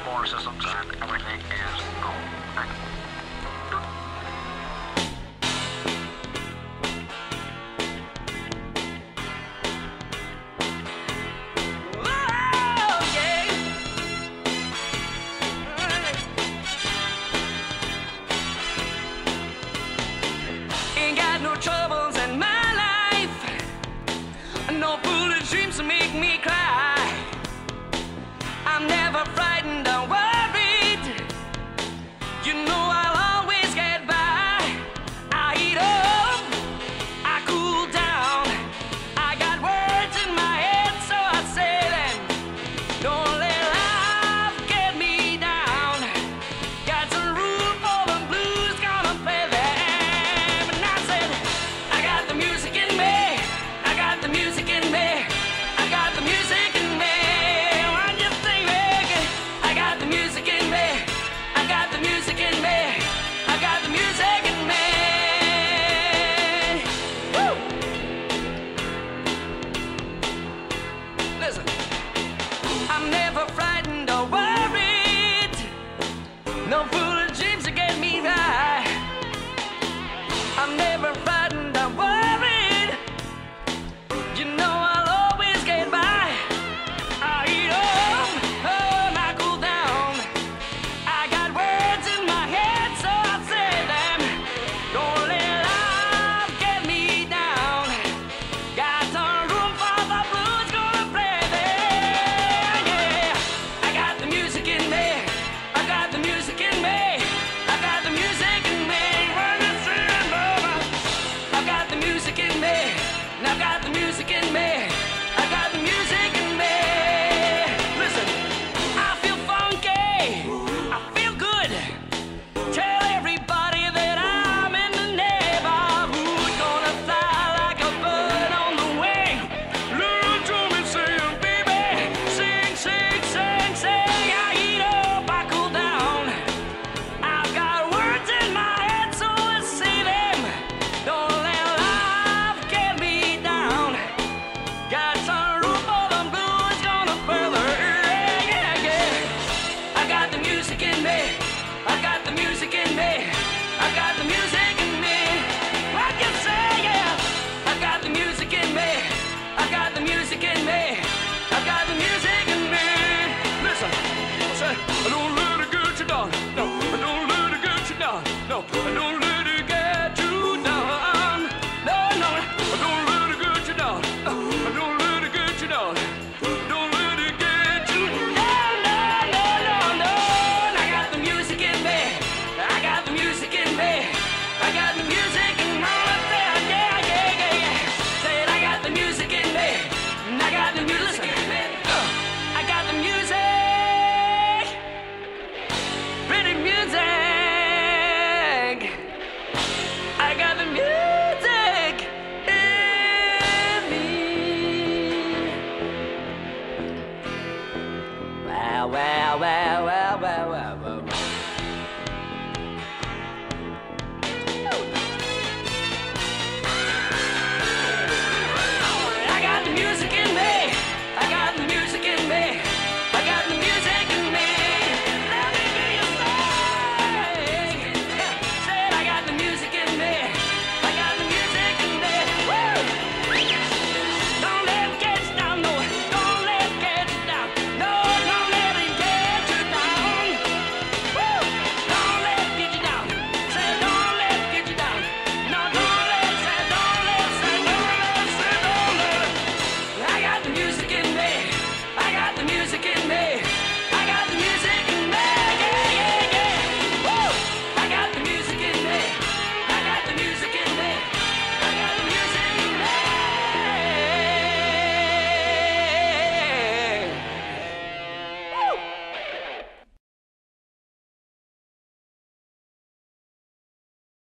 floor systems and everything is go. Troubles in my life, no foolish dreams to make me cry. I'm never frightened or worried. You know I'll always get by. I eat up, I cool down. I got words in my head, so I say them. Don't let life get me down. Got some room for the blues, gonna play them. And I said, I got the music in me. I got the music in me. I got the music in me. What you think, baby? I got the music in me. I got the music in me. I got the music in me. Woo! Listen, I'm never frightened or worried. No foolish dreams to get me by. I'm never frightened or worried. You know I'll always get by. I eat up, oh, and I cool down. I got words in my head, so I say them. Don't let life get me down. Got some room for the blues, gonna play there. Yeah, I got the music in me. I got the music in me. I got the music in me. When you see it, mama, I got the music in me. And I got the music in me. I got the music in me. Listen, I feel funky. I feel good. Tell everybody that I'm in the neighborhood. Gonna fly like a bird on the wing. Listen to me sing, baby. Sing, sing, sing, sing. I eat up, I cool down. I've got words in my head, so I say them. Don't let life get me down. Got some room for the blues, gonna further. Yeah, yeah, yeah. I got the music in me. I got the music in me. I got the music in me. What you say, yeah? I got the music in me. I got the music in me. I got the music in me. Listen, I said, I don't let it get you down. No, I don't let it get you down. No, I don't let it get you down. No, no, I don't let it get you down. I don't let it get you down. Don't let it get you down. No, no, no, no. I got the music in me. I got the music in me. I got the music in me. Yeah, yeah, yeah, yeah. Said I got the music in me. And I got the music in me. I got the music. Pretty music. I got the music in me. Wow, wow, wow, wow, wow, wow, wow.